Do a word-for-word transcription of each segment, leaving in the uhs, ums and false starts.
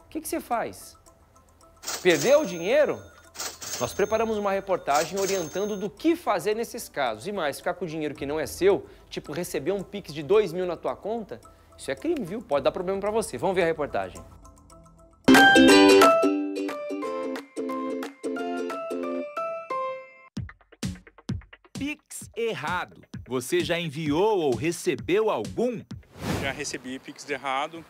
que, que você faz? Perdeu o dinheiro? Nós preparamos uma reportagem orientando do que fazer nesses casos. E mais, ficar com o dinheiro que não é seu, tipo receber um Pix de dois mil na tua conta, isso é crime, viu? Pode dar problema pra você. Vamos ver a reportagem. Pix errado. Você já enviou ou recebeu algum? Já recebi Pix errado.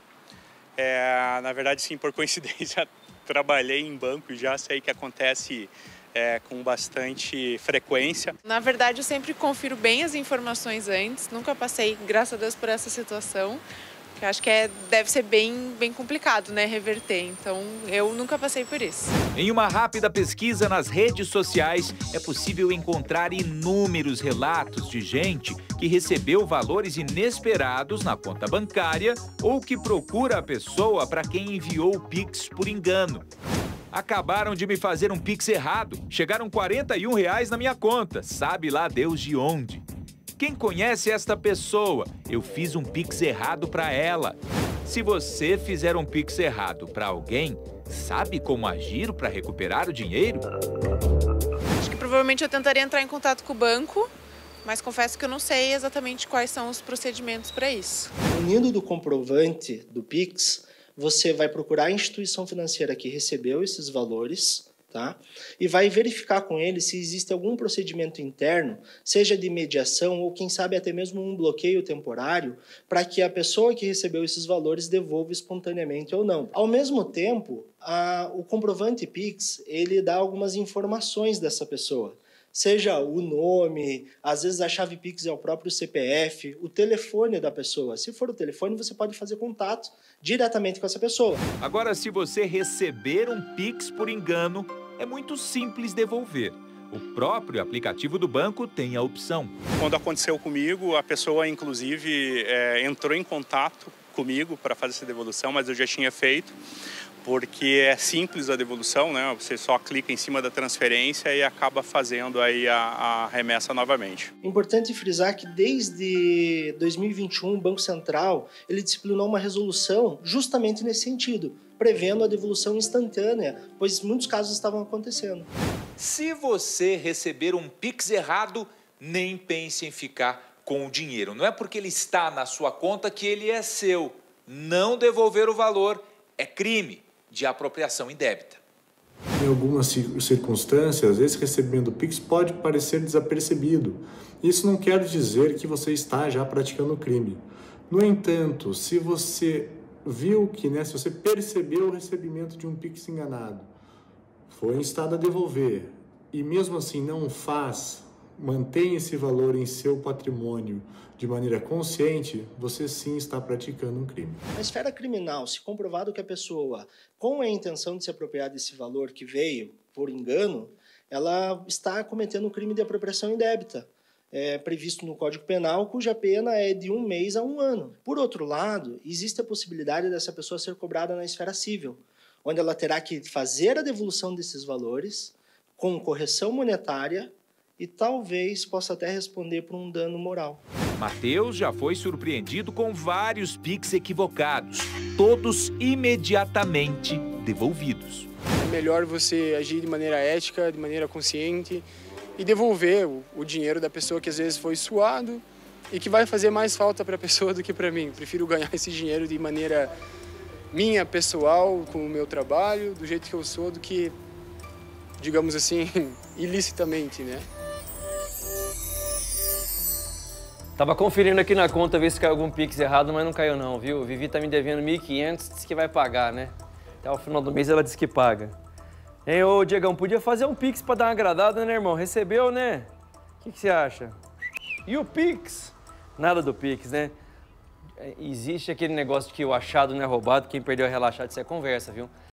É, na verdade, sim, por coincidência, trabalhei em banco e já sei que acontece é, com bastante frequência. Na verdade, eu sempre confiro bem as informações antes. Nunca passei, graças a Deus, por essa situação. Que acho que é, deve ser bem, bem complicado, né, reverter. Então, eu nunca passei por isso. Em uma rápida pesquisa nas redes sociais, é possível encontrar inúmeros relatos de gente que recebeu valores inesperados na conta bancária ou que procura a pessoa para quem enviou o Pix por engano. Acabaram de me fazer um Pix errado. Chegaram quarenta e um reais na minha conta. Sabe lá Deus de onde. Quem conhece esta pessoa? Eu fiz um Pix errado para ela. Se você fizer um Pix errado para alguém, sabe como agir para recuperar o dinheiro? Acho que provavelmente eu tentaria entrar em contato com o banco, mas confesso que eu não sei exatamente quais são os procedimentos para isso. Unindo do comprovante do Pix, você vai procurar a instituição financeira que recebeu esses valores, tá? E vai verificar com ele se existe algum procedimento interno, seja de mediação ou quem sabe até mesmo um bloqueio temporário, para que a pessoa que recebeu esses valores devolva espontaneamente ou não. Ao mesmo tempo, a, o comprovante Pix, ele dá algumas informações dessa pessoa. Seja o nome, às vezes a chave Pix é o próprio C P F, o telefone da pessoa. Se for o telefone, você pode fazer contato diretamente com essa pessoa. Agora, se você receber um Pix por engano, é muito simples devolver. O próprio aplicativo do banco tem a opção. Quando aconteceu comigo, a pessoa, inclusive, é, entrou em contato comigo para fazer essa devolução, mas eu já tinha feito. Porque é simples a devolução, né? Você só clica em cima da transferência e acaba fazendo aí a, a remessa novamente. Importante frisar que desde dois mil e vinte e um o Banco Central ele disciplinou uma resolução justamente nesse sentido, prevendo a devolução instantânea, pois muitos casos estavam acontecendo. Se você receber um Pix errado, nem pense em ficar com o dinheiro. Não é porque ele está na sua conta que ele é seu. Não devolver o valor é crime de apropriação indébita. Em algumas circunstâncias, esse recebimento do Pix pode parecer desapercebido. Isso não quer dizer que você está já praticando crime. No entanto, se você viu que, né, se você percebeu o recebimento de um Pix enganado, foi instado a devolver e mesmo assim não faz, mantém esse valor em seu patrimônio de maneira consciente, você sim está praticando um crime. Na esfera criminal, se comprovado que a pessoa, com a intenção de se apropriar desse valor que veio por engano, ela está cometendo um crime de apropriação indébita, é, previsto no Código Penal, cuja pena é de um mês a um ano. Por outro lado, existe a possibilidade dessa pessoa ser cobrada na esfera civil, onde ela terá que fazer a devolução desses valores com correção monetária e talvez possa até responder por um dano moral. Matheus já foi surpreendido com vários Pix equivocados, todos imediatamente devolvidos. É melhor você agir de maneira ética, de maneira consciente e devolver o, o dinheiro da pessoa que às vezes foi suado e que vai fazer mais falta para a pessoa do que para mim. Prefiro ganhar esse dinheiro de maneira minha, pessoal, com o meu trabalho, do jeito que eu sou, do que, digamos assim, ilicitamente, né? Tava conferindo aqui na conta, ver se caiu algum Pix errado, mas não caiu não, viu? Vivi tá me devendo mil e quinhentos, disse que vai pagar, né? Até o final do mês ela disse que paga. Hein, ô Diegão, podia fazer um Pix pra dar uma agradada, né, irmão? Recebeu, né? O que, que você acha? E o Pix? Nada do Pix, né? Existe aquele negócio de que o achado não é roubado, quem perdeu é relaxado, isso é conversa, viu?